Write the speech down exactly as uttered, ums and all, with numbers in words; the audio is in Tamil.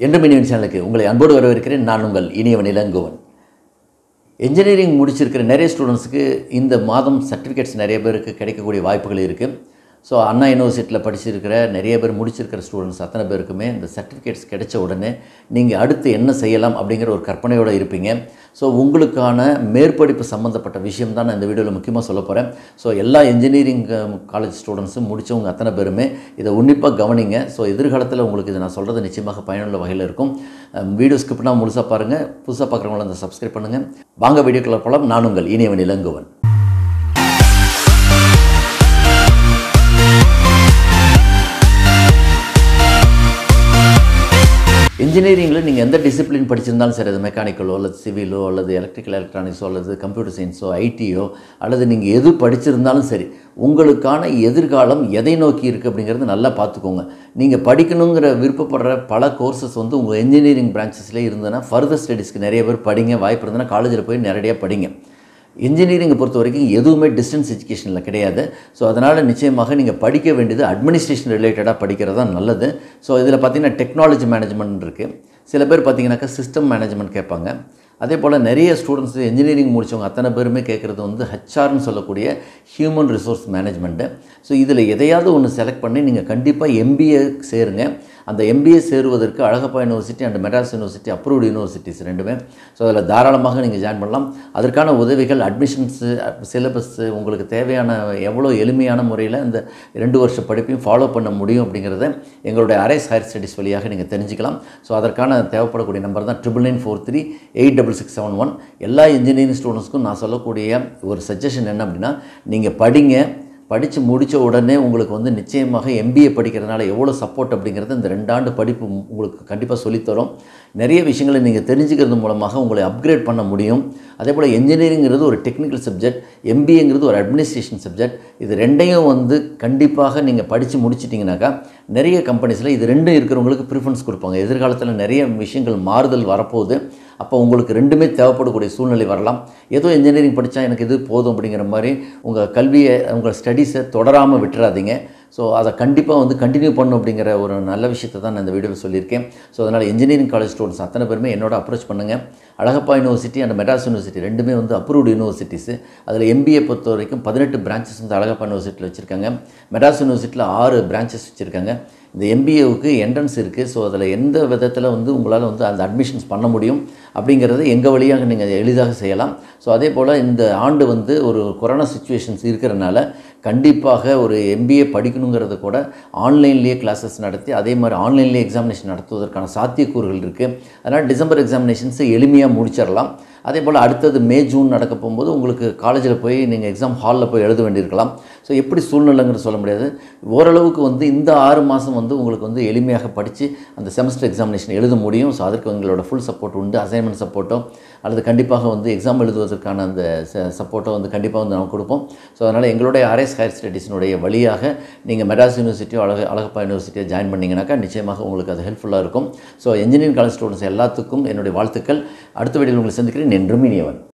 Endrum Eniiyavan சேனலுக்கு உங்களை அன்போடு வரவேற்கிறேன். நான் உங்கள் இனியவன் இளங்கோவன். இன்ஜினியரிங் முடிச்சிருக்கிற நிறைய ஸ்டூடெண்ட்ஸ்க்கு இந்த மாதம் சர்டிஃபிகேட்ஸ் நிறைய பேருக்கு கிடைக்கக்கூடிய வாய்ப்புகள் இருக்குது. ஸோ அண்ணா யூனிவர்சிட்டியில் படிச்சிருக்கிற நிறைய பேர் முடிச்சிருக்கிற ஸ்டூடெண்ட்ஸ் அத்தனை பேருக்குமே இந்த சர்டிஃபிகேட்ஸ் கிடைச்ச உடனே நீங்கள் அடுத்து என்ன செய்யலாம் அப்படிங்கிற ஒரு கற்பனையோடு இருப்பீங்க. ஸோ உங்களுக்கான மேற்படிப்பு சம்மந்தப்பட்ட விஷயம் தான் நான் இந்த வீடியோவில் முக்கியமாக சொல்ல போகிறேன். ஸோ எல்லா இன்ஜினியரிங் காலேஜ் ஸ்டூடெண்ட்ஸும் முடித்தவங்க அத்தனை பேருமே இதை உன்னிப்பாக கவனிங்க. ஸோ எதிர்காலத்தில் உங்களுக்கு இதை நான் சொல்கிறது நிச்சயமாக பயனுள்ள வகையில் இருக்கும். வீடியோ ஸ்கிப் பண்ணால் முழுசாக பாருங்கள். புதுசாக பார்க்குறவங்கள அந்த சப்ஸ்கிரைப் பண்ணுங்கள். வாங்க வீடியோக்குள்ள போகலாம். நான் உங்கள் இனியவன் இளங்கோவன். இன்ஜினியரிங்கில் நீங்கள் எந்த டிசிப்ளின் படிச்சிருந்தாலும் சரி, அது மெக்கானிக்கலோ அல்லது சிவிலோ அல்லது எலக்ட்ரிக்கல் எலக்ட்ரானிக்ஸோ அல்லது கம்ப்யூட்டர் சயின்ஸோ ஐடியோ அல்லது நீங்கள் எது படிச்சிருந்தாலும் சரி, உங்களுக்கான எதிர்காலம் எதை நோக்கி இருக்குது அப்படிங்கிறது நல்லா பார்த்துக்கோங்க. நீங்கள் படிக்கணுங்கிற விருப்பப்படுற பல கோர்சஸ் வந்து உங்கள் இன்ஜினியரிங் பிரான்ச்சஸ்லேயே இருந்ததுன்னா ஃபர்தர் ஸ்டடீஸ்க்கு நிறைய பேர் படிங்க. வாய்ப்பு இருந்ததுன்னா காலேஜில் போய் நேரடியாக படிங்க. இன்ஜினியரிங்கை பொறுத்த வரைக்கும் எதுவுமே டிஸ்டன்ஸ் எஜுகேஷனில் கிடையாது. ஸோ அதனால் நிச்சயமாக நீங்கள் படிக்க வேண்டியது அட்மினிஸ்ட்ரேஷன் ரிலேட்டடாக படிக்கிறது தான் நல்லது. ஸோ இதில் பார்த்திங்கன்னா டெக்னாலஜி மேனேஜ்மெண்ட் இருக்குது. சில பேர் பார்த்திங்கனாக்கா சிஸ்டம் மேனேஜ்மெண்ட் கேட்பாங்க. அதே போல் நிறைய ஸ்டூடெண்ட்ஸ் இன்ஜினியரிங் முடித்தவங்க அத்தனை பேருமே கேட்குறது வந்து ஹெச்ஆர்னு சொல்லக்கூடிய ஹியூமன் ரிசோர்ஸ் மேனேஜ்மெண்ட்டு. ஸோ இதில் எதையாவது ஒன்று செலக்ட் பண்ணி நீங்கள் கண்டிப்பாக எம்பிஏ சேருங்க. அந்த எம்பிஏ சேருவதற்கு Alagappa university and Madras university approved universities ரெண்டுமே. ஸோ அதில் தாராளமாக நீங்கள் ஜாயின் பண்ணலாம். அதற்கான உதவிகள், அட்மிஷன்ஸு, சிலபஸ்ஸு, உங்களுக்கு தேவையான எவ்வளோ எளிமையான முறையில் இந்த ரெண்டு வருஷ படிப்பையும் ஃபாலோ பண்ண முடியும் அப்படிங்கிறத எங்களுடைய அரேஸ் ஹையர் ஸ்டடீஸ் வழியாக நீங்கள் தெரிஞ்சுக்கலாம். ஸோ அதற்கான தேவைப்படக்கூடிய நம்பர் தான் triple nine four three eight double six seven one. எல்லா இன்ஜினியரிங் ஸ்டூடெண்ட்ஸ்க்கும் நான் சொல்லக்கூடிய ஒரு சஜஷன் என்ன அப்படின்னா, நீங்கள் படிங்க. படித்து முடித்த உடனே உங்களுக்கு வந்து நிச்சயமாக எம்பிஏ படிக்கிறதுனால எவ்வளோ சப்போர்ட் அப்படிங்கிறது இந்த ரெண்டாண்டு படிப்பு உங்களுக்கு கண்டிப்பாக சொல்லித்தரும். நிறைய விஷயங்களை நீங்கள் தெரிஞ்சுக்கிறது மூலமாக உங்களை அப்கிரேட் பண்ண முடியும். அதே போல் இன்ஜினியரிங்கிறது ஒரு டெக்னிக்கல் சப்ஜெக்ட், எம்பிஏங்கிறது ஒரு அட்மினிஸ்ட்ரேஷன் சப்ஜெக்ட். இது ரெண்டையும் வந்து கண்டிப்பாக நீங்கள் படித்து முடிச்சிட்டிங்கனாக்கா நிறைய கம்பெனிஸில் இது ரெண்டும் இருக்கிறவங்களுக்கு ப்ரிஃபரன்ஸ் கொடுப்பாங்க. எதிர்காலத்தில் நிறைய விஷயங்கள் மாறுதல் வரப்போகுது. அப்போ உங்களுக்கு ரெண்டுமே தேவைப்படக்கூடிய சூழ்நிலை வரலாம். ஏதோ இன்ஜினியரிங் படித்தா எனக்கு இது போதும் அப்படிங்கிற மாதிரி உங்கள் கல்வியை, உங்கள் ஸ்டடீஸை தொடராமல் விட்டுறாதீங்க. ஸோ அதை கண்டிப்பாக வந்து கண்டினியூ பண்ணணும் அப்படிங்கிற ஒரு நல்ல விஷயத்தை தான் நான் இந்த வீடியோவில் சொல்லியிருக்கேன். ஸோ அதனால் இன்ஜினியரிங் காலேஜ் ஸ்டூடெண்ட்ஸ் அத்தனை பேருமே என்னோட அப்ரோச் பண்ணுங்கள். Alagappa university and Madras university ரெண்டுமே வந்து அப்ரூவ்டு யூனிவர்சிட்டிஸு. அதில் எம்பிஏ பொறுத்த வரைக்கும் பதினெட்டு பிரான்ச்சஸ் வந்து அழகப்பா யூனிவர்சிட்டியில் வச்சுருக்காங்க. மெட்ராஸ் யூனிவர்சிட்டியில் ஆறு பிரான்ச்சஸ் வச்சுருக்காங்க. இந்த எம்பிஏவுக்கு என்ட்ரன்ஸ் இருக்குது. ஸோ அதில் எந்த விதத்தில் வந்து உங்களால் வந்து அந்த அட்மிஷன்ஸ் பண்ண முடியும் அப்படிங்கிறது எங்கள் வழியாக நீங்கள் எளிதாக செய்யலாம். ஸோ அதே போல் இந்த ஆண்டு வந்து ஒரு கொரோனா சுச்சுவேஷன்ஸ் இருக்கிறனால கண்டிப்பாக ஒரு எம்பிஏ படிக்கணுங்கிறது கூட ஆன்லைன்லேயே கிளாஸஸ் நடத்தி அதே மாதிரி ஆன்லைன்லேயே எக்ஸாமினேஷன் நடத்துவதற்கான சாத்தியக்கூறுகள் இருக்குது. அதனால் டிசம்பர் எக்ஸாமினேஷன்ஸை எளிமையாக முடிச்சிடலாம். அதே போல் அடுத்தது மே ஜூன் நடக்க போகும்போது உங்களுக்கு காலேஜில் போய் நீங்கள் எக்ஸாம் ஹாலில் போய் எழுத வேண்டியிருக்கலாம். ஸோ எப்படி சூழ்நிலைங்கிறது சொல்ல முடியாது. ஓரளவுக்கு வந்து இந்த ஆறு மாதம் வந்து உங்களுக்கு வந்து எளிமையாக படித்து அந்த செமஸ்டர் எக்ஸாமினேஷன் எழுத முடியும். ஸோ அதற்கு எங்களோட ஃபுல் சப்போர்ட் உண்டு. அசைன்மெண்ட் சப்போர்ட்டோ அல்லது கண்டிப்பாக வந்து எக்ஸாம் எழுதுவதற்கான அந்த சப்போர்ட்டோ வந்து கண்டிப்பாக வந்து நம்ம கொடுப்போம். ஸோ அதனால் எங்களுடைய அரேஸ் ஹையர் ஸ்டடீஸினுடைய வழியாக நீங்கள் மெட்ராஸ் யூனிவர்சிட்டியோ அழக அழகப்பா யூனிவர்சிட்டியோ ஜாயின் பண்ணிங்கனாக்கா நிச்சயமாக உங்களுக்கு அது ஹெல்ப்ஃபுல்லாக இருக்கும். ஸோ இன்ஜினியரிங் காலேஜ் ஸ்டூடெண்ட்ஸ் எல்லாத்துக்கும் என்னுடைய வாழ்த்துக்கள். அடுத்த வீடியோவில் உங்களை சந்திக்கிறேன். என்றும் இனியவன்.